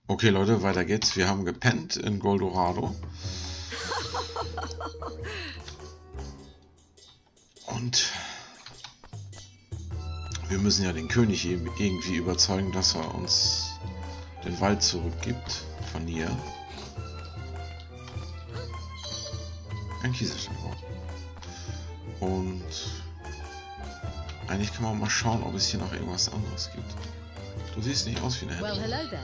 Okay, Leute, weiter geht's. Wir haben gepennt in Goldorado. Und wir müssen ja den König irgendwie überzeugen, dass er uns den Wald zurückgibt. Von hier. Ein Kieselsteinbau. Und eigentlich kann man mal schauen, ob es hier noch irgendwas anderes gibt. Du siehst nicht aus wie eine Händlerin.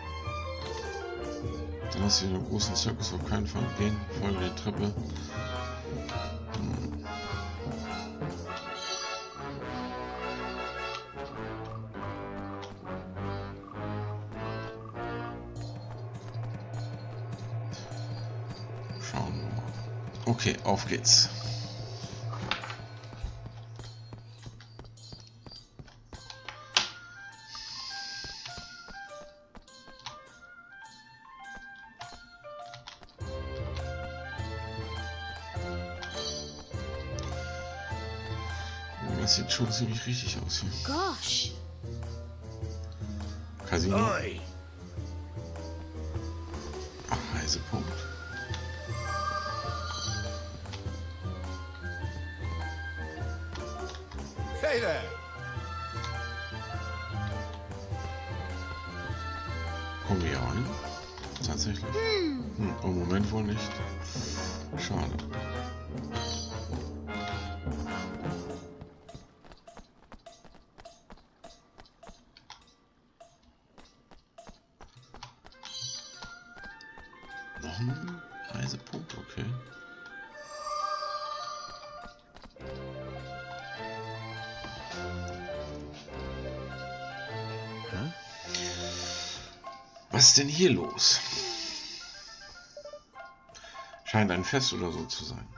Dann hast du hier einen großen Zirkus, auf keinen Fall gehen. Folge die Treppe. Schauen wir mal. Okay, auf geht's. Das sieht schon ziemlich richtig aus hier. Gosh. Casino. Ach, Reisepunkt. Hey there. Kommen wir hier rein? Tatsächlich? Im Moment wohl nicht. Schade. Noch ein Reisepunkt, okay. Was ist denn hier los? Scheint ein Fest oder so zu sein.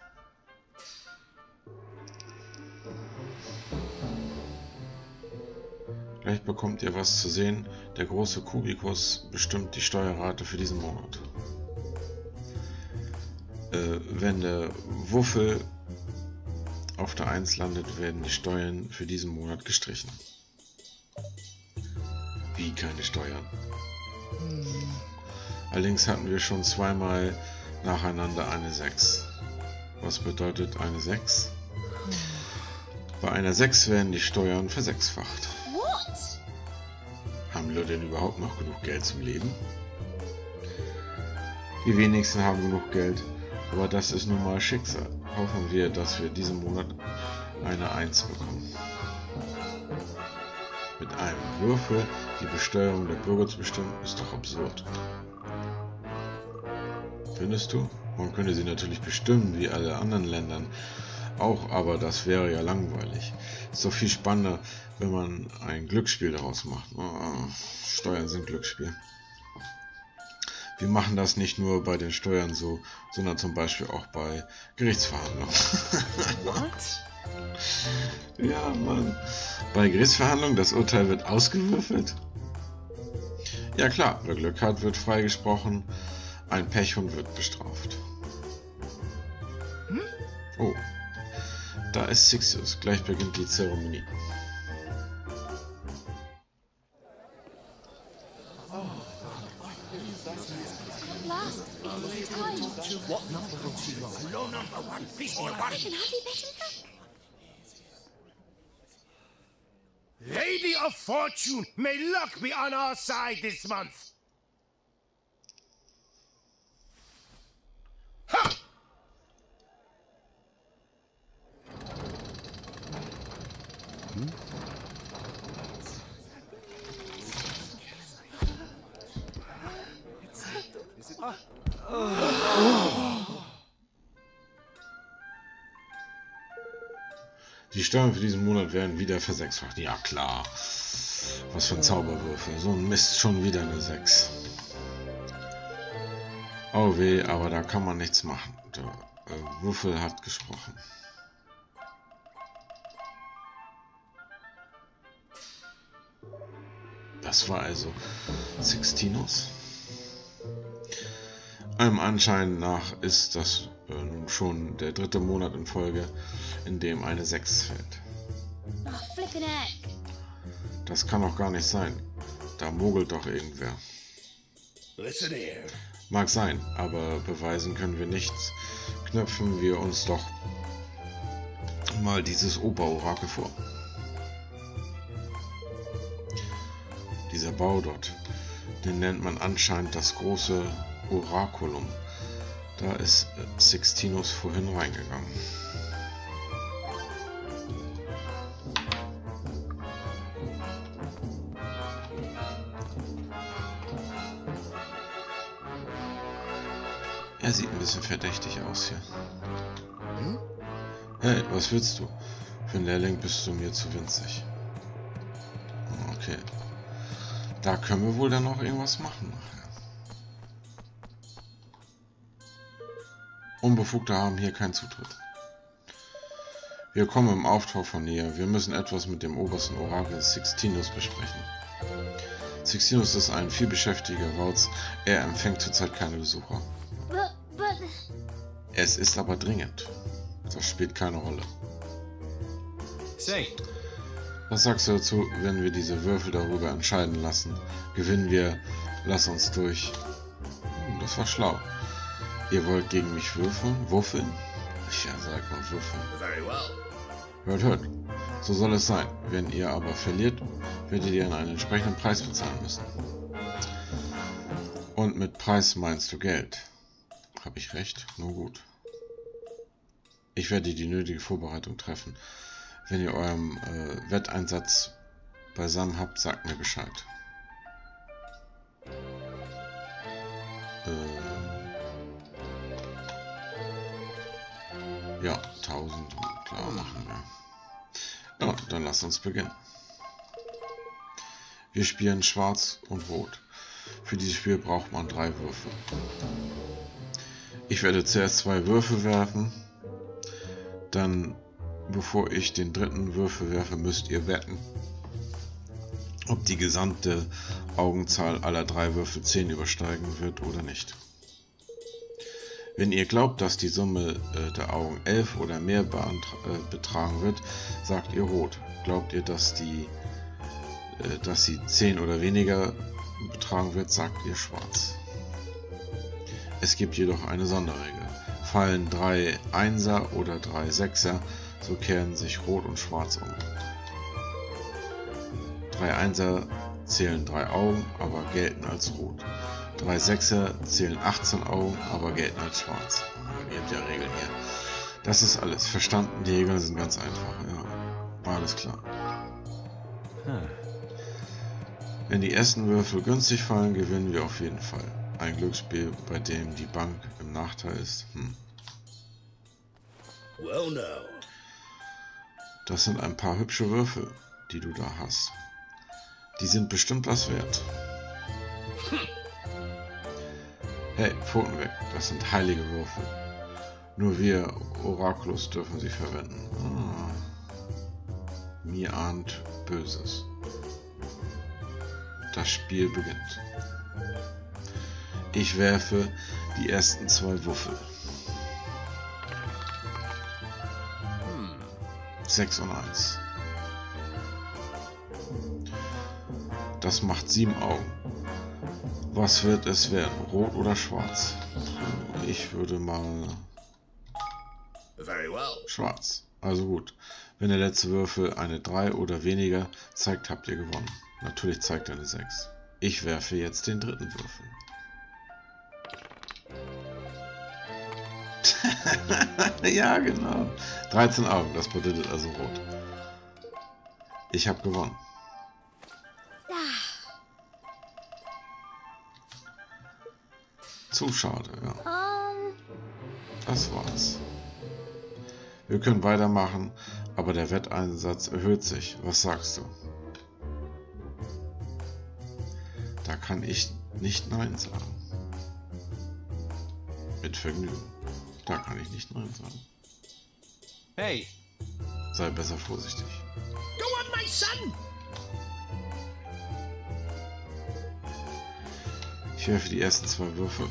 Gleich bekommt ihr was zu sehen. Der große Kubikus bestimmt die Steuerrate für diesen Monat. Wenn der Wuffel auf der 1 landet, werden die Steuern für diesen Monat gestrichen. Wie keine Steuern? Allerdings hatten wir schon zweimal nacheinander eine 6. Was bedeutet eine 6? Bei einer 6 werden die Steuern versechsfacht. Haben wir denn überhaupt noch genug Geld zum Leben? Die wenigsten haben genug Geld, aber das ist nun mal Schicksal. Hoffen wir, dass wir diesen Monat eine 1 bekommen. Mit einem Würfel die Besteuerung der Bürger zu bestimmen, ist doch absurd. Findest du? Man könnte sie natürlich bestimmen, wie alle anderen Ländern auch, aber das wäre ja langweilig. Ist doch viel spannender, wenn man ein Glücksspiel daraus macht. Steuern sind Glücksspiel. Wir machen das nicht nur bei den Steuern so, sondern zum Beispiel auch bei Gerichtsverhandlungen. What? Ja, Mann. Bei Gerichtsverhandlungen, das Urteil wird ausgewürfelt? Ja klar, wer Glück hat, wird freigesprochen. Ein Pechhund wird bestraft. Oh, da ist Sixius. Gleich beginnt die Zeremonie. What number will she ride? Low number 1, please, one. Lady of Fortune, may luck be on our side this month. Ha! Die Steuern für diesen Monat werden wieder versechsfacht. Ja klar. Was für ein Zauberwürfel. So ein Mist, schon wieder eine 6. Oh weh, aber da kann man nichts machen. Der Würfel hat gesprochen. Das war also Sixtinus. Allem Anschein nach ist das nun schon der 3. Monat in Folge, in dem eine 6 fällt. Oh, flippin' heck. Das kann doch gar nicht sein. Da mogelt doch irgendwer. Listen here. Mag sein, aber beweisen können wir nichts. Knöpfen wir uns doch mal dieses Oberorakel vor. Dieser Bau dort, den nennt man anscheinend das große Orakulum. Da ist Sixtinus vorhin reingegangen. Er sieht ein bisschen verdächtig aus hier. Hey, was willst du? Für einen Lehrling bist du mir zu winzig. Okay. Da können wir wohl dann noch irgendwas machen nachher. Unbefugte haben hier keinen Zutritt. Wir kommen im Auftrag von näher. Wir müssen etwas mit dem obersten Orakel Sixtinus besprechen. Sixtinus ist ein vielbeschäftiger Wauz. Er empfängt zurzeit keine Besucher. Es ist aber dringend. Das spielt keine Rolle. Say. Was sagst du dazu, wenn wir diese Würfel darüber entscheiden lassen? Gewinnen wir, lass uns durch. Das war schlau. Ihr wollt gegen mich würfeln? Wuffeln? Ja, sag mal würfeln. Very well. Hört, hört. So soll es sein. Wenn ihr aber verliert, werdet ihr einen entsprechenden Preis bezahlen müssen. Und mit Preis meinst du Geld. Habe ich recht? Nur gut. Ich werde die nötige Vorbereitung treffen. Wenn ihr euren Wetteinsatz beisammen habt, sagt mir Bescheid. Ja, 1000, klar, machen wir. Ja, dann lasst uns beginnen. Wir spielen Schwarz und Rot. Für dieses Spiel braucht man 3 Würfel. Ich werde zuerst 2 Würfel werfen. Dann, bevor ich den dritten Würfel werfe, müsst ihr wetten, ob die gesamte Augenzahl aller 3 Würfel 10 übersteigen wird oder nicht. Wenn ihr glaubt, dass die Summe der Augen 11 oder mehr betragen wird, sagt ihr Rot. Glaubt ihr, dass sie 10 oder weniger betragen wird, sagt ihr Schwarz. Es gibt jedoch eine Sonderregel. Fallen 3 Einser oder 3 Sechser, so kehren sich Rot und Schwarz um. 3 Einser zählen 3 Augen, aber gelten als Rot. 3 Sechser zählen 18 Augen, aber gelten als Schwarz. Ihr habt ja Regeln hier. Das ist alles. Verstanden, die Regeln sind ganz einfach. Ja, alles klar. Wenn die ersten Würfel günstig fallen, gewinnen wir auf jeden Fall. Ein Glücksspiel, bei dem die Bank im Nachteil ist. Well, now. Das sind ein paar hübsche Würfel, die du da hast. Die sind bestimmt was wert. Hey, Pfoten weg, das sind heilige Würfel. Nur wir Orakulus dürfen sie verwenden. Mir ahnt Böses. Das Spiel beginnt. Ich werfe die ersten 2 Würfel. 6 und 1. Das macht 7 Augen. Was wird es werden? Rot oder schwarz? Ich würde mal... Very well. Schwarz. Also gut. Wenn der letzte Würfel eine 3 oder weniger zeigt, habt ihr gewonnen. Natürlich zeigt er eine 6. Ich werfe jetzt den dritten Würfel. Ja, genau. 13 Augen, das bedeutet also rot. Ich habe gewonnen. Zu schade, ja. Das war's. Wir können weitermachen, aber der Wetteinsatz erhöht sich. Was sagst du? Da kann ich nicht Nein sagen. Mit Vergnügen. Da kann ich nicht Nein sagen. Hey. Sei besser vorsichtig. Go on, my son! Ich werfe die ersten 2 Würfel.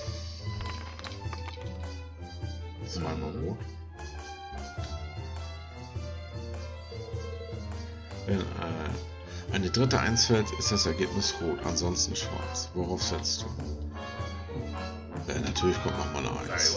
Zweimal rot. Wenn Wenn die dritte 1 fällt, ist das Ergebnis rot, ansonsten schwarz. Worauf setzt du? Natürlich kommt nochmal eine 1.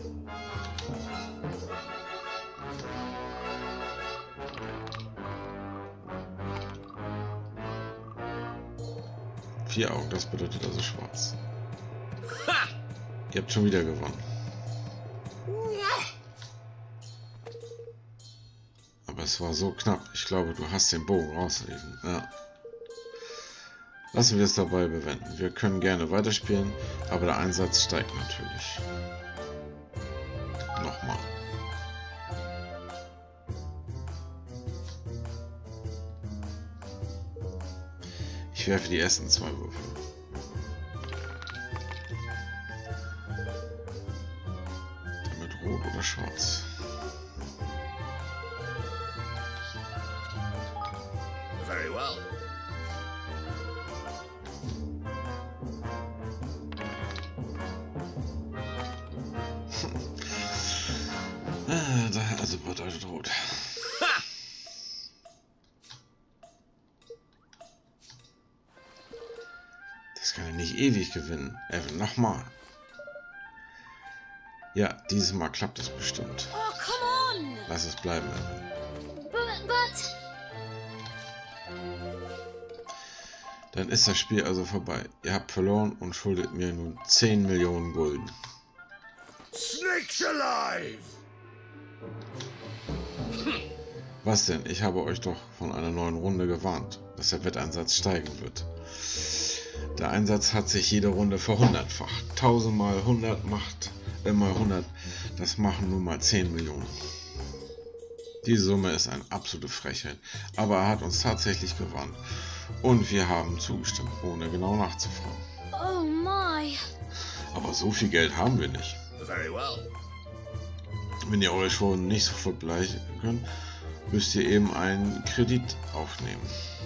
4 Augen, das bedeutet also schwarz. Ihr habt schon wieder gewonnen. Aber es war so knapp. Ich glaube, du hast den Bogen rausgelesen. Ja. Lassen wir es dabei bewenden. Wir können gerne weiterspielen, aber der Einsatz steigt natürlich. Nochmal. Ich werfe die ersten 2 Würfel. Damit rot oder schwarz? Very well. Also bedeutet rot. Das kann er nicht ewig gewinnen. Evan, nochmal. Ja, dieses Mal klappt es bestimmt. Oh, come on! Lass es bleiben, Evan. But... Dann ist das Spiel also vorbei. Ihr habt verloren und schuldet mir nun 10 Millionen Gulden. Snakes alive! Was denn? Ich habe euch doch von einer neuen Runde gewarnt, dass der Wetteinsatz steigen wird. Der Einsatz hat sich jede Runde verhundertfacht. 1000 mal 100 macht mal 100. Das machen nun mal 10 Millionen. Die Summe ist eine absolute Frechheit. Aber er hat uns tatsächlich gewarnt. Und wir haben zugestimmt, ohne genau nachzufragen. Oh my! Aber so viel Geld haben wir nicht. Very well. Wenn ihr eure Schulden nicht sofort begleichen könnt, müsst ihr eben einen Kredit aufnehmen.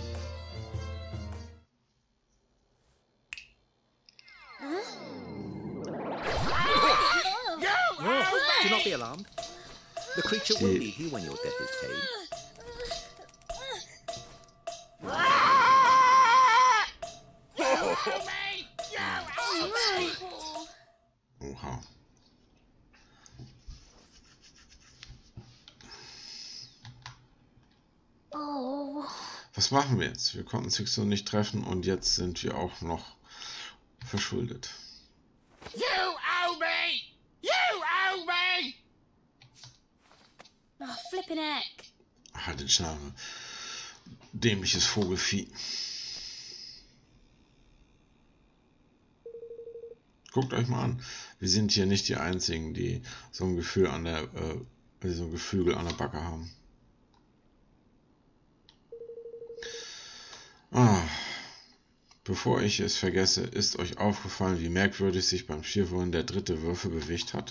Do not be alarmed. The creature will leave you when your debt is paid. Oha. Oh. Was machen wir jetzt? Wir konnten Sixto nicht treffen und jetzt sind wir auch noch verschuldet. You owe me! You owe me! Oh, flippin' heck. Halt den Schnabel. Dämliches Vogelvieh. Guckt euch mal an. Wir sind hier nicht die Einzigen, die so ein Gefühl an der, so ein Geflügel an der Backe haben. Bevor ich es vergesse, ist euch aufgefallen, wie merkwürdig sich beim Spielwollen der dritte Würfel bewegt hat?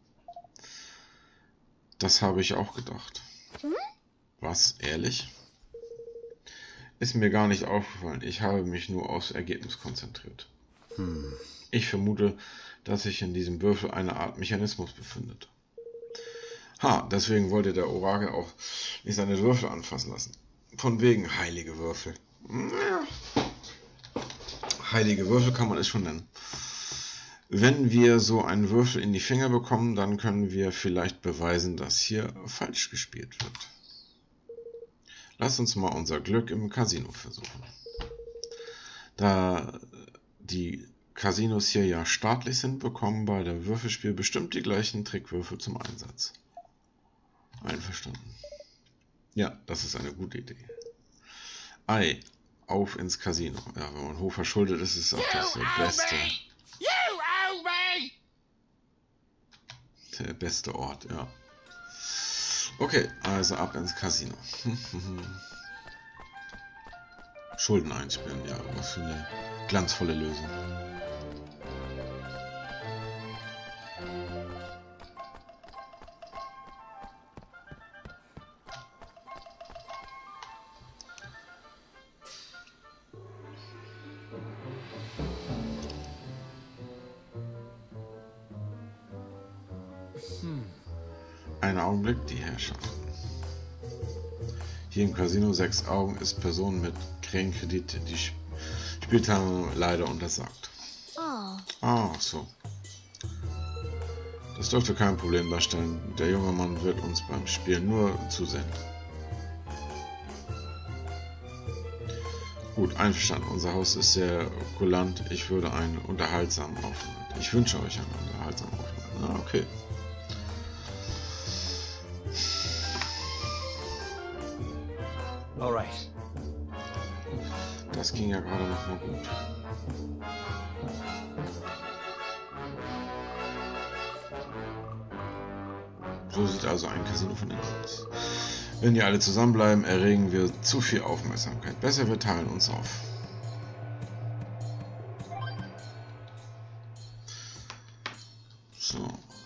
Das habe ich auch gedacht. Was? Ehrlich? Ist mir gar nicht aufgefallen. Ich habe mich nur aufs Ergebnis konzentriert. Ich vermute, dass sich in diesem Würfel eine Art Mechanismus befindet. Deswegen wollte der Orakel auch nicht seine Würfel anfassen lassen. Von wegen heilige Würfel. Ja. Heilige Würfel kann man es schon nennen. Wenn wir so einen Würfel in die Finger bekommen, dann können wir vielleicht beweisen, dass hier falsch gespielt wird. Lass uns mal unser Glück im Casino versuchen. Da die Casinos hier ja staatlich sind, bekommen bei der Würfelspiel bestimmt die gleichen Trickwürfel zum Einsatz. Einverstanden. Ja, das ist eine gute Idee. Ei, auf ins Casino. Ja, wenn man hoch verschuldet ist, ist auch das der beste. You owe me! Der beste Ort, ja. Okay, also ab ins Casino. Schulden einspielen, ja, was für eine glanzvolle Lösung. Einen Augenblick, die Herrschaften. Hier im Casino 6 Augen ist Person mit Kredite, die Spielteilnahme leider untersagt. Oh. Ah, so. Das dürfte kein Problem darstellen. Der junge Mann wird uns beim Spielen nur zusehen. Gut, einverstanden. Unser Haus ist sehr kulant. Ich würde einen unterhaltsamen Aufenthalt. Ich wünsche euch einen unterhaltsamen Aufenthalt. Ah, okay. Alright. Das ging ja gerade noch mal gut. So sieht also ein Casino von innen aus. Wenn wir alle zusammenbleiben, erregen wir zu viel Aufmerksamkeit. Besser, wir teilen uns auf. So.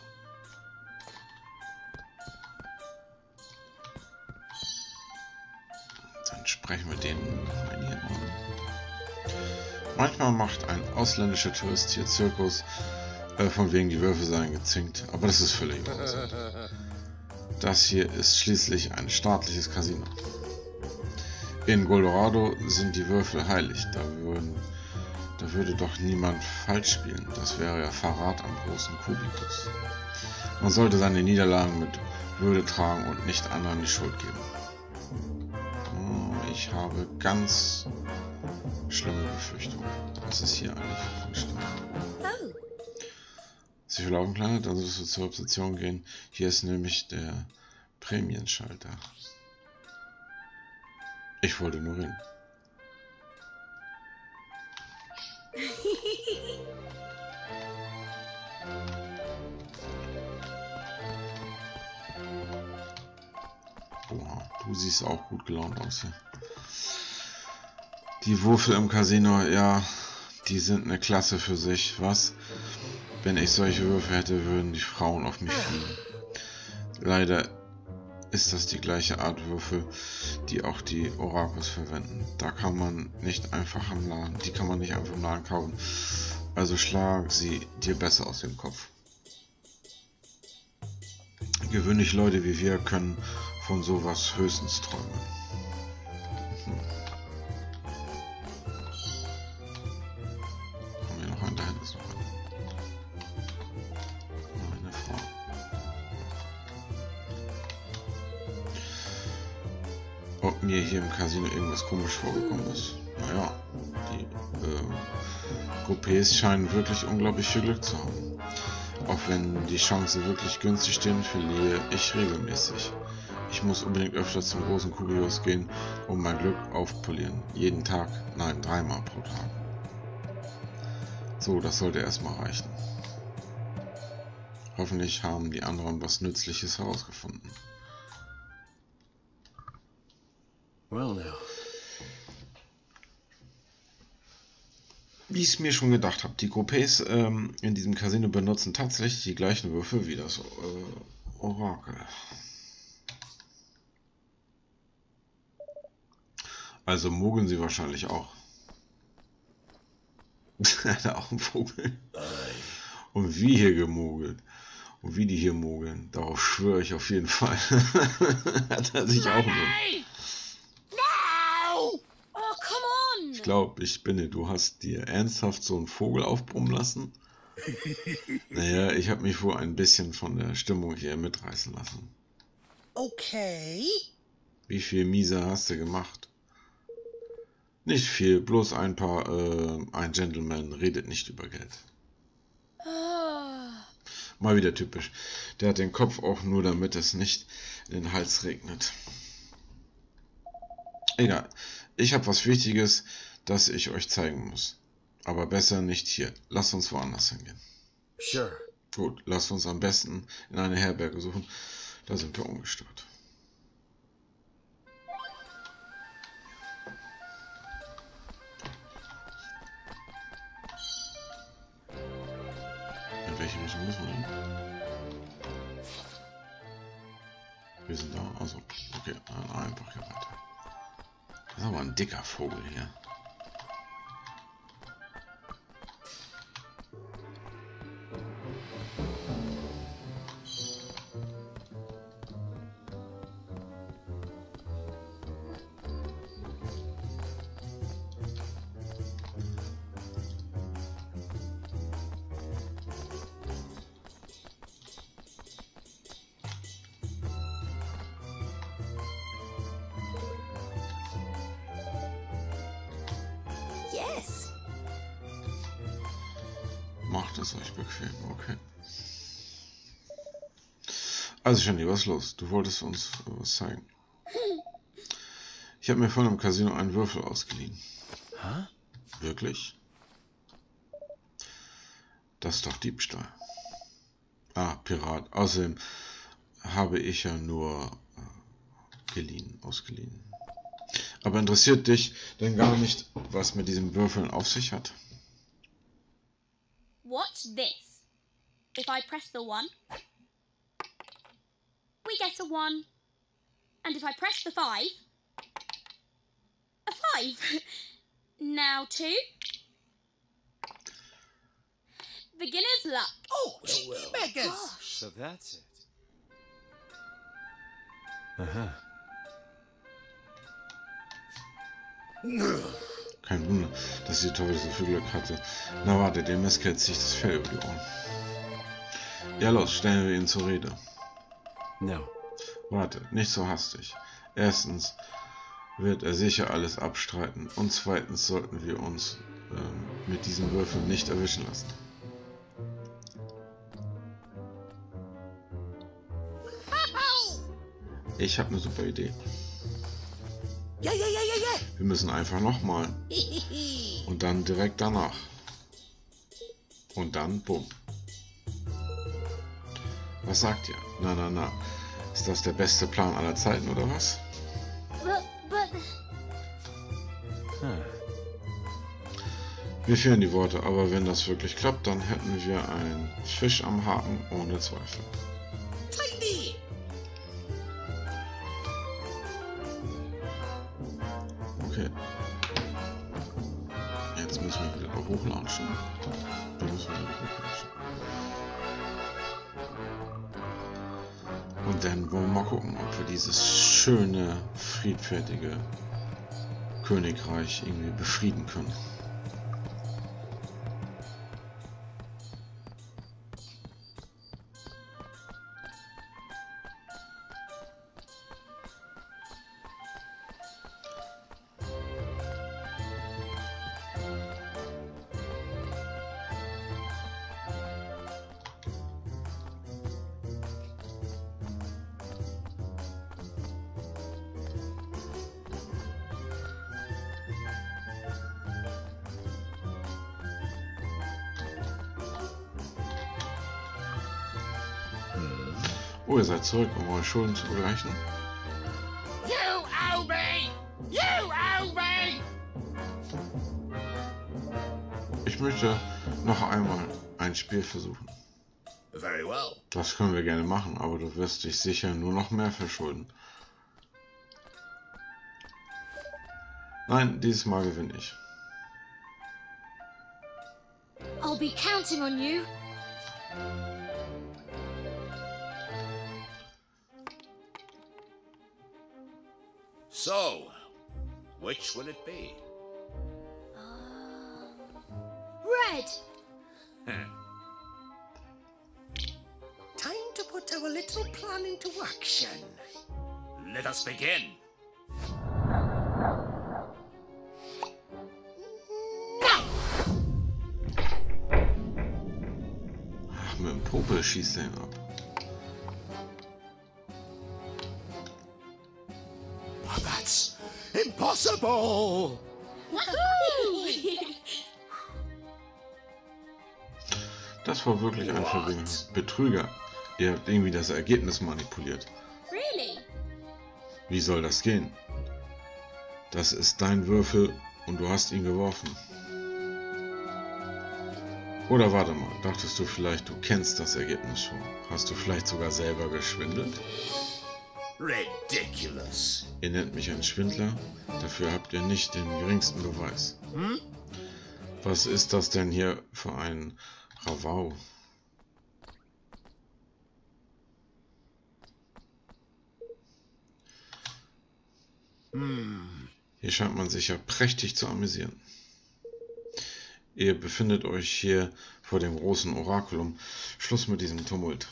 Dann sprechen wir den mal hier an. Manchmal macht ein ausländischer Tourist hier Zirkus, von wegen die Würfel seien gezinkt, aber das ist völlig Unsinn. Das hier ist schließlich ein staatliches Casino. In Colorado sind die Würfel heilig, da würde doch niemand falsch spielen, das wäre ja Verrat am großen Kubikus. Man sollte seine Niederlagen mit Würde tragen und nicht anderen die Schuld geben. Ich habe ganz schlimme Befürchtungen. Was ist hier eigentlich von Stand? Oh. Sie verlaufen, Kleiner, dann solltest du zur Rezeption gehen. Hier ist nämlich der Prämienschalter. Ich wollte nur hin. Oha, du siehst auch gut gelaunt aus hier. Die Würfel im Casino, ja, die sind eine Klasse für sich. Was? Wenn ich solche Würfel hätte, würden die Frauen auf mich fliegen. Leider ist das die gleiche Art Würfel, die auch die Orakos verwenden. Die kann man nicht einfach im Laden kaufen. Also schlag sie dir besser aus dem Kopf. Gewöhnliche Leute wie wir können von sowas höchstens träumen. Haben wir noch einen? Da hinten ist noch einer. Eine Frau. Ob mir hier im Casino irgendwas komisch vorgekommen ist? Naja, die Coupés scheinen wirklich unglaublich viel Glück zu haben. Auch wenn die Chancen wirklich günstig stehen, verliere ich regelmäßig. Ich muss unbedingt öfter zum großen Kubikus gehen, um mein Glück aufpolieren. Jeden Tag, nein, 3-mal pro Tag. So, das sollte erstmal reichen. Hoffentlich haben die anderen was Nützliches herausgefunden. Well now. Wie ich es mir schon gedacht habe, die Coupés in diesem Casino benutzen tatsächlich die gleichen Würfel wie das Orakel. Also mogeln sie wahrscheinlich auch. Da auch ein Vogel. Und wie hier gemogelt. Und wie die hier mogeln. Darauf schwöre ich auf jeden Fall. Hat er sich auch so. Oh, come on! Ich glaube, ich binne, du hast dir ernsthaft so einen Vogel aufbrummen lassen? Naja, ich habe mich wohl ein bisschen von der Stimmung hier mitreißen lassen. Okay. Wie viel Mieser hast du gemacht? Nicht viel, bloß ein paar, ein Gentleman redet nicht über Geld. Mal wieder typisch. Der hat den Kopf auch nur, damit es nicht in den Hals regnet. Egal. Ich habe was Wichtiges, das ich euch zeigen muss. Aber besser nicht hier. Lasst uns woanders hingehen. Sure. Gut, lasst uns am besten in eine Herberge suchen. Da sind wir ungestört. In welche Richtung müssen wir denn? Wir sind da. Also, okay, dann einfach hier weiter. Das ist aber ein dicker Vogel hier. Macht es euch bequem, okay. Also Shandy, was ist los? Du wolltest uns was zeigen. Ich habe mir von einem Casino einen Würfel ausgeliehen. Huh? Wirklich? Das ist doch Diebstahl. Ah, Pirat. Außerdem habe ich ja nur ausgeliehen. Aber interessiert dich denn gar nicht, was mit diesem Würfeln auf sich hat? Watch this. If I press the 1, we get a 1. And if I press the 5, a 5. Now 2. Beginner's luck. Oh, cheeky beggars! So that's it. Kein Wunder, dass die Teufel so viel Glück hatte. Na warte, dem Mistkerl zieht das Fell über die Ohren. Ja los, stellen wir ihn zur Rede. No. Warte, nicht so hastig. Erstens wird er sicher alles abstreiten und zweitens sollten wir uns mit diesen Würfeln nicht erwischen lassen. Ich habe eine super Idee. Yeah, yeah, yeah, yeah, Wir müssen einfach nochmal. yeah. Und dann direkt danach. Und dann bumm. Was sagt ihr? Na. Ist das der beste Plan aller Zeiten oder was? But Mir fehlen die Worte, aber wenn das wirklich klappt, dann hätten wir einen Fisch am Haken ohne Zweifel. Tidy! Okay. Jetzt müssen wir wieder hochlaunchen. Und dann wollen wir mal gucken, ob wir dieses schöne, friedfertige Königreich irgendwie befrieden können. Oh, ihr seid zurück, um eure Schulden zu begleichen. You owe me! You owe me! Ich möchte noch einmal ein Spiel versuchen. Very well. Das können wir gerne machen, aber du wirst dich sicher nur noch mehr verschulden. Nein, dieses Mal gewinne ich. I'll be counting on you. So, which will it be? Red. Time to put our little plan into action. Let us begin. Ach, mit dem Popel schießt er ihn ab. Oh, that's impossible! Das war wirklich ein verwegener Betrüger. Ihr habt irgendwie das Ergebnis manipuliert. Really? Wie soll das gehen? Das ist dein Würfel und du hast ihn geworfen. Oder warte mal, dachtest du vielleicht, du kennst das Ergebnis schon? Hast du vielleicht sogar selber geschwindelt? Ridiculous. Ihr nennt mich einen Schwindler, dafür habt ihr nicht den geringsten Beweis. Was ist das denn hier für ein Ravau? Hier scheint man sich ja prächtig zu amüsieren. Ihr befindet euch hier vor dem großen Orakulum. Schluss mit diesem Tumult.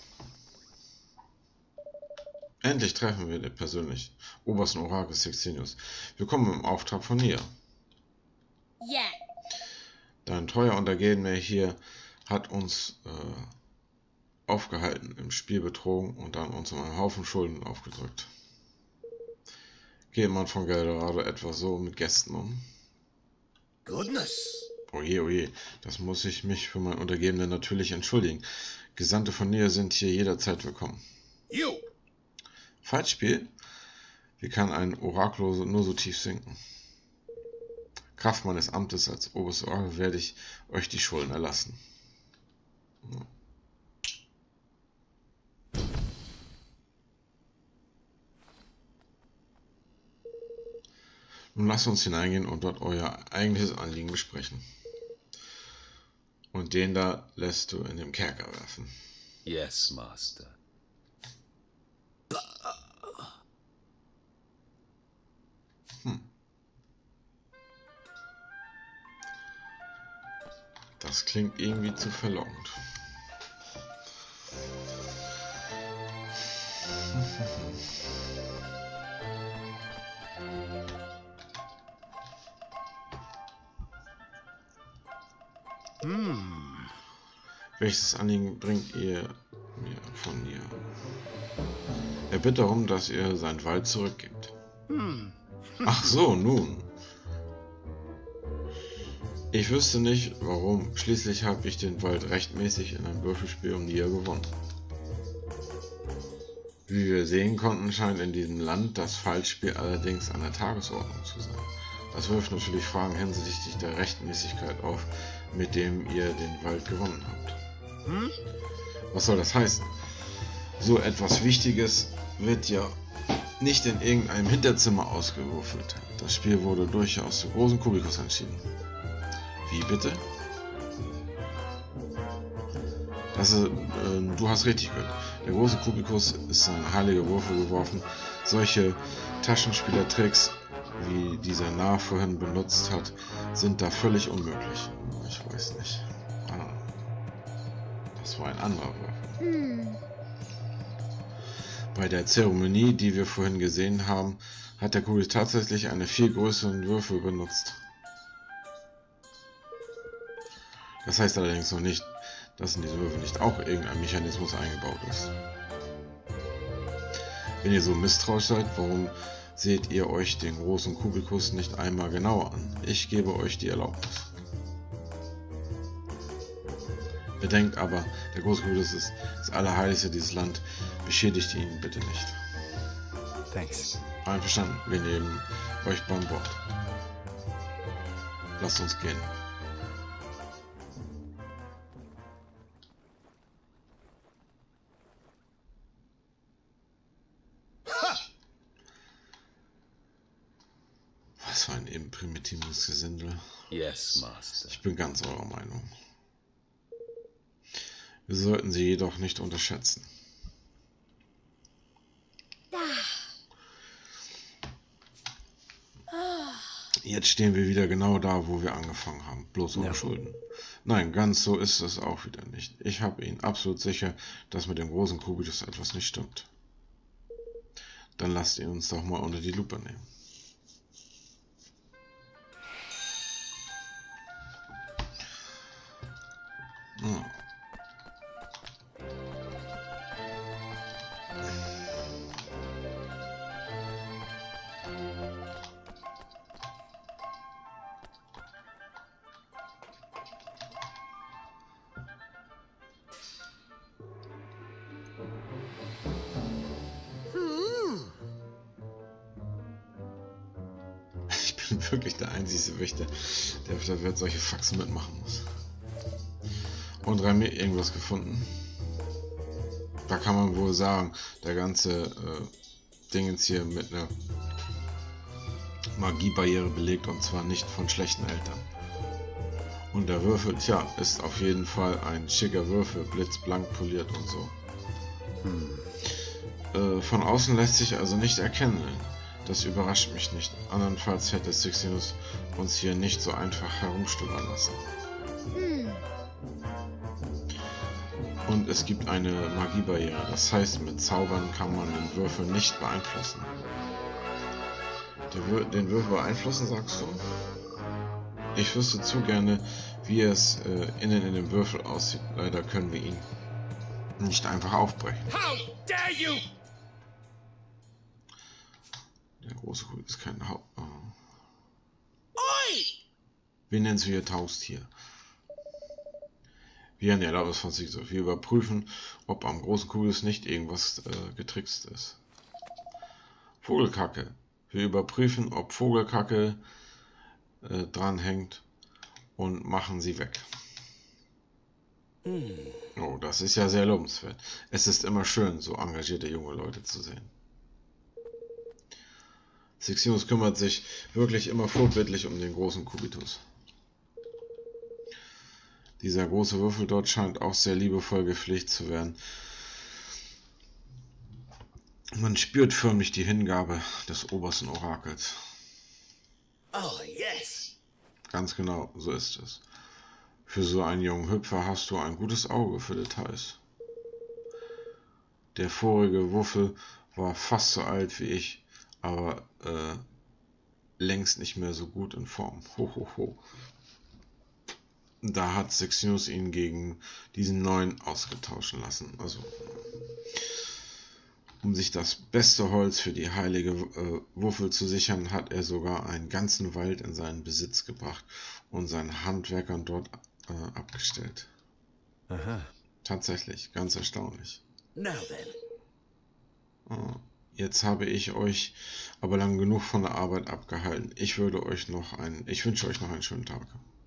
Endlich treffen wir den persönlich obersten Orakel Sextinius. Wir kommen im Auftrag von Nia. Yeah. Dein treuer Untergebener hier hat uns aufgehalten, im Spiel betrogen und dann uns um einen Haufen Schulden aufgedrückt. Geht man von Galdorado etwa so mit Gästen um? Goodness. Oje, das muss ich mich für mein Untergebene natürlich entschuldigen. Gesandte von Nier sind hier jederzeit willkommen. You. Falschspiel? Wie kann ein Orakel nur so tief sinken? Kraft meines Amtes als oberstes Orakel werde ich euch die Schulden erlassen. Nun lasst uns hineingehen und dort euer eigentliches Anliegen besprechen. Und den da lässt du in den Kerker werfen. Yes, Master. Das klingt irgendwie zu verlockend. Welches Anliegen bringt ihr mir von mir? Er bittet darum, dass ihr seinen Wald zurückgibt. Ach so, nun. Ich wüsste nicht, warum. Schließlich habe ich den Wald rechtmäßig in einem Würfelspiel um Nier gewonnen. Wie wir sehen konnten, scheint in diesem Land das Falschspiel allerdings an der Tagesordnung zu sein. Das wirft natürlich Fragen hinsichtlich der Rechtmäßigkeit auf, mit dem ihr den Wald gewonnen habt. Was soll das heißen? So etwas Wichtiges wird ja nicht in irgendeinem Hinterzimmer ausgewürfelt. Das Spiel wurde durchaus zu großen Kubikus entschieden. Wie bitte? Du hast richtig gehört. Der große Kubikus ist ein heiliger Würfel geworfen. Solche Taschenspielertricks, wie dieser Narr vorhin benutzt hat, sind da völlig unmöglich. Ich weiß nicht. Das war ein anderer Würfel. Bei der Zeremonie, die wir vorhin gesehen haben, hat der Kubikus tatsächlich einen viel größeren Würfel benutzt. Das heißt allerdings noch nicht, dass in diese Würfel nicht auch irgendein Mechanismus eingebaut ist. Wenn ihr so misstrauisch seid, warum seht ihr euch den großen Kubikus nicht einmal genauer an? Ich gebe euch die Erlaubnis. Bedenkt aber, der große Kubikus ist das Allerheiligste dieses Land. Beschädigt ihn bitte nicht. Thanks. Einverstanden, wir nehmen euch beim Wort. Lasst uns gehen. Was für ein eben primitives Gesindel. Yes, Master. Ich bin ganz eurer Meinung. Wir sollten sie jedoch nicht unterschätzen. Jetzt stehen wir wieder genau da, wo wir angefangen haben, bloß ohne Schulden. Nein, ganz so ist es auch wieder nicht. Ich habe ihn absolut sicher, dass mit dem großen Kubikus etwas nicht stimmt. Dann lasst ihn uns doch mal unter die Lupe nehmen. Ja. Ich bin wirklich der einzige Wächter, der auf der Welt solche Faxen mitmachen muss. Und Rami irgendwas gefunden. Da kann man wohl sagen, der ganze Dingens hier mit einer Magiebarriere belegt, und zwar nicht von schlechten Eltern. Und der Würfel, tja, ist auf jeden Fall ein schicker Würfel, blitzblank poliert und so. Von außen lässt sich also nicht erkennen. Das überrascht mich nicht. Andernfalls hätte Sixtinus uns hier nicht so einfach herumstöbern lassen. Und es gibt eine Magiebarriere. Das heißt, mit Zaubern kann man den Würfel nicht beeinflussen. Den Würfel beeinflussen, sagst du? Ich wüsste zu gerne, wie es innen in dem Würfel aussieht. Leider können wir ihn nicht einfach aufbrechen. How dare you! Der große Kugel ist kein Haupt... Oh. Oi! Wir nennen es hier Haustier. Wir haben die Erlaubnis von Sigso. Wir überprüfen, ob am großen Kugel nicht irgendwas getrickst ist. Vogelkacke. Wir überprüfen, ob Vogelkacke dran hängt und machen sie weg. Oh, das ist ja sehr lobenswert. Es ist immer schön, so engagierte junge Leute zu sehen. Siximus kümmert sich wirklich immer vorbildlich um den großen Kubitus. Dieser große Würfel dort scheint auch sehr liebevoll gepflegt zu werden. Man spürt förmlich die Hingabe des obersten Orakels. Oh, yes! Ganz genau, so ist es. Für so einen jungen Hüpfer hast du ein gutes Auge für Details. Der vorige Würfel war fast so alt wie ich, aber längst nicht mehr so gut in Form. Ho, ho, ho. Da hat Siximus ihn gegen diesen neuen ausgetauschen lassen. Also, um sich das beste Holz für die heilige Würfel zu sichern, hat er sogar einen ganzen Wald in seinen Besitz gebracht und seinen Handwerkern dort abgestellt. Aha. Tatsächlich, ganz erstaunlich. Now then. Jetzt habe ich euch aber lang genug von der Arbeit abgehalten. Ich wünsche euch noch einen schönen Tag.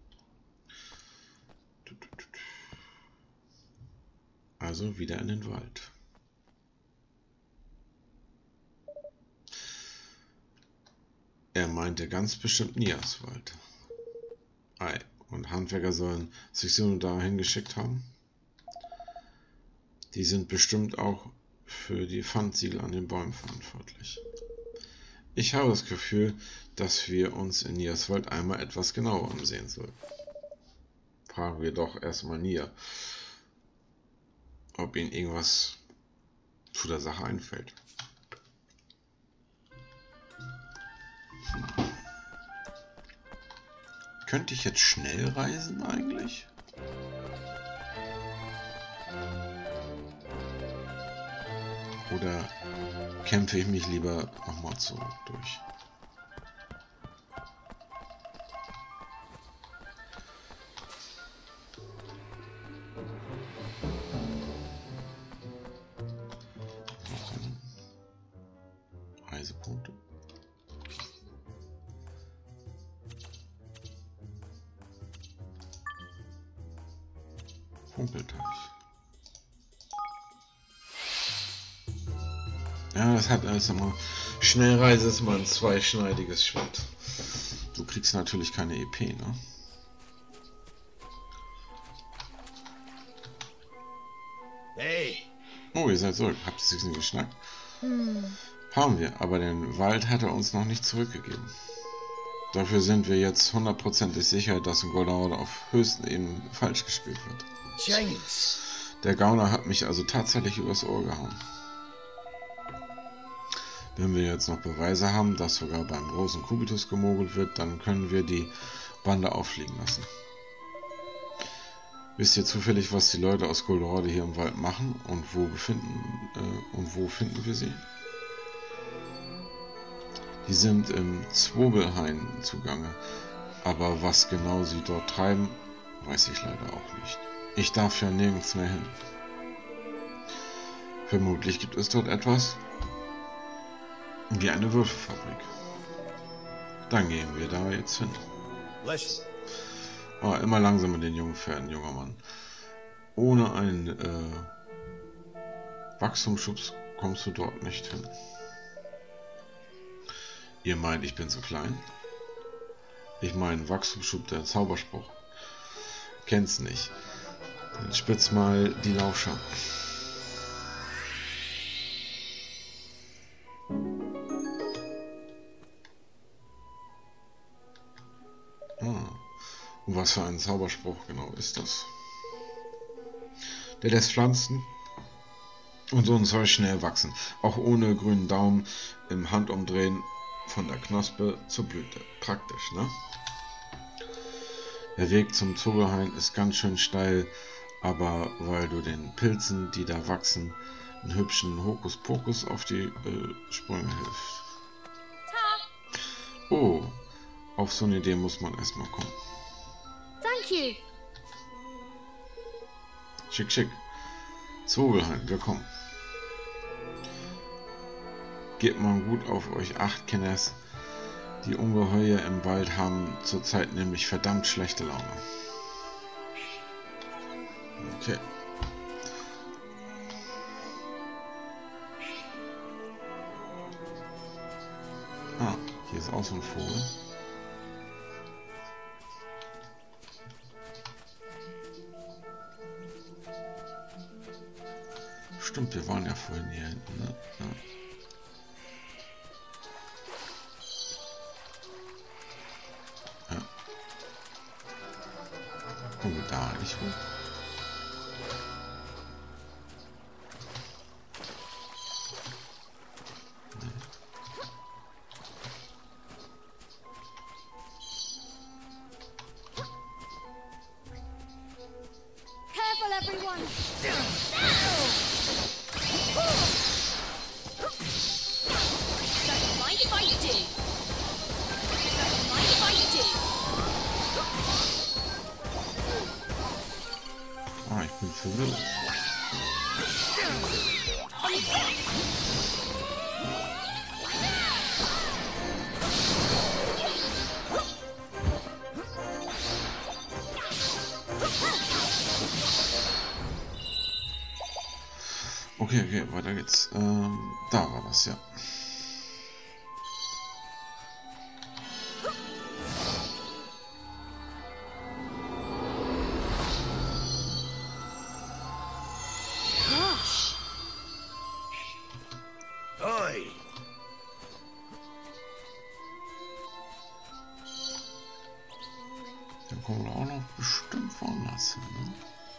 Also wieder in den Wald. Er meinte ganz bestimmt Niaswald. Ei, und Handwerker sollen sich so dahin geschickt haben. Die sind bestimmt auch für die Pfandsiegel an den Bäumen verantwortlich. Ich habe das Gefühl, dass wir uns in Niaswald einmal etwas genauer ansehen sollten. Fragen wir doch erstmal Nia, ob ihnen irgendwas zu der Sache einfällt. Könnte ich jetzt schnell reisen eigentlich? Oder kämpfe ich mich lieber nochmal so durch? Reisepunkte. Funkelteich. Ja, das hat alles immer. Schnellreise ist mal ein zweischneidiges Schwert. Du kriegst natürlich keine EP, ne? Hey! Oh, ihr seid zurück. Habt ihr es nicht geschnackt? Haben wir, aber den Wald hat er uns noch nicht zurückgegeben. Dafür sind wir jetzt hundertprozentig sicher, dass in Goldenrode auf höchsten Ebenen falsch gespielt wird. James! Der Gauner hat mich also tatsächlich übers Ohr gehauen. Wenn wir jetzt noch Beweise haben, dass sogar beim großen Kubitus gemogelt wird, dann können wir die Bande auffliegen lassen. Wisst ihr zufällig, was die Leute aus Goldenrode hier im Wald machen und wo finden wir sie? Die sind im Zwobelhain zugange, aber was genau sie dort treiben, weiß ich leider auch nicht. Ich darf ja nirgends mehr hin. Vermutlich gibt es dort etwas wie eine Würfelfabrik. Dann gehen wir da jetzt hin. Listen. Oh, immer langsamer den jungen Pferden, junger Mann. Ohne einen Wachstumsschubs kommst du dort nicht hin. Ihr meint, ich bin zu klein? Ich meine, Wachstumsschub, der Zauberspruch. Kenn's nicht. Dann spitz mal die Lauscher. Und was für ein Zauberspruch genau ist das? Der lässt Pflanzen und so ein Zeug schnell wachsen, auch ohne grünen Daumen im Handumdrehen von der Knospe zur Blüte. Praktisch, ne? Der Weg zum Zogelhain ist ganz schön steil, aber weil du den Pilzen, die da wachsen, einen hübschen Hokuspokus auf die Sprünge hilft. Oh, auf so eine Idee muss man erstmal kommen. Thank you. Schick, schick. Zogelhain, willkommen. Gebt mal gut auf euch acht, Kenners. Die Ungeheuer im Wald haben zurzeit nämlich verdammt schlechte Laune. Okay. Ah, hier ist auch so ein Vogel. Stimmt, wir waren ja vorhin hier hinten, ne? Ja. Kommen wir da nicht hoch? Nee. Careful, everyone. Don't mind if I do. Don't mind if I do. Ah, ich bin verwirrt. Okay, okay, weiter geht's. Da war das, ja. Gosh. Oi! Dann kommen wir auch noch bestimmt woanders hin, ne?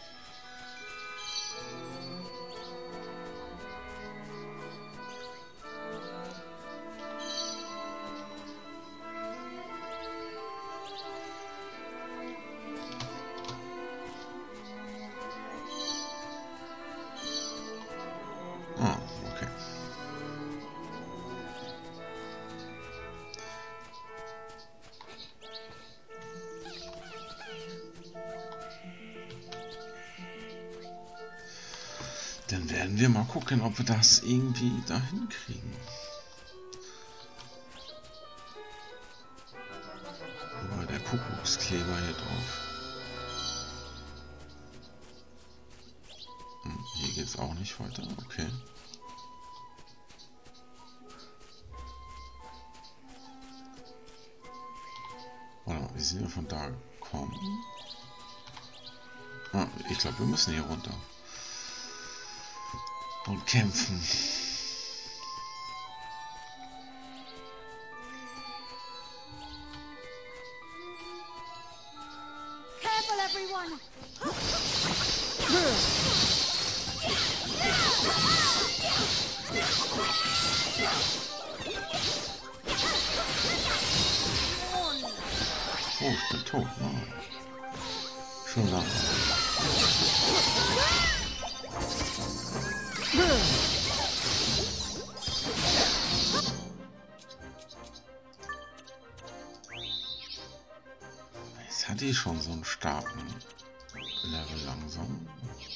Ah, okay. Dann werden wir mal gucken, ob wir das irgendwie dahin kriegen. Wo war der Kuckuckskleber hier drauf? Hier geht's auch nicht weiter, okay. Warte mal, wir sind ja von da gekommen. Ah, ich glaube, wir müssen hier runter. Und kämpfen. Careful, everyone. Oh, ich bin tot. Oh. Schon lange. Jetzt hat die schon so einen starken Level langsam.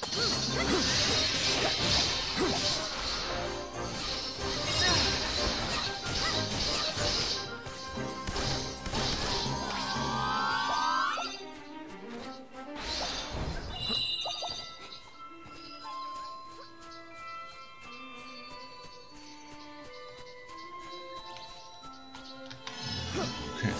Okay.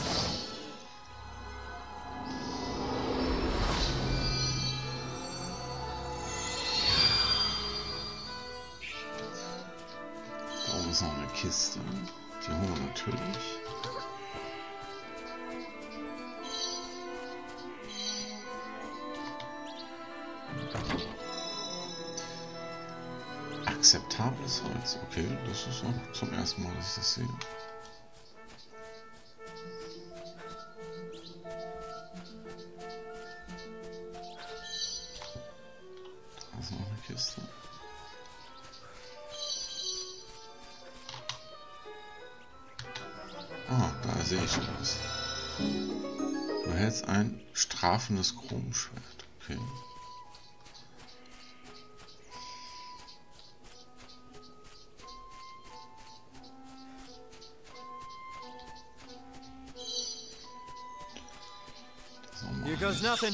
Da oben ist noch eine Kiste. Die holen wir natürlich. Akzeptables Holz. Okay, das ist auch zum ersten Mal, dass ich das sehe. Kiste. Ah, da sehe ich schon was. Du hältst ein strafendes Chromschwert. Okay. Here goes nothing.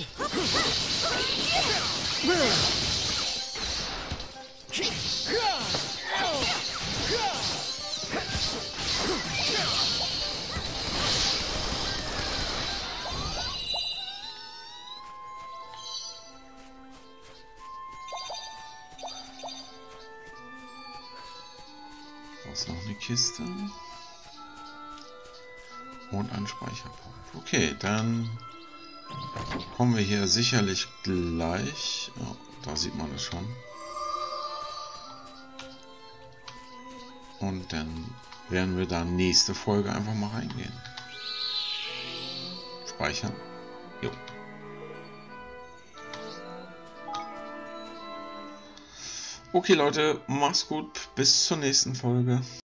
Da ist noch eine Kiste. Und ein Speicherpunkt. Okay, dann kommen wir hier sicherlich gleich. Oh, da sieht man es schon. Und dann werden wir da nächste Folge einfach mal reingehen. Speichern. Jo. Okay Leute, macht's gut. Bis zur nächsten Folge.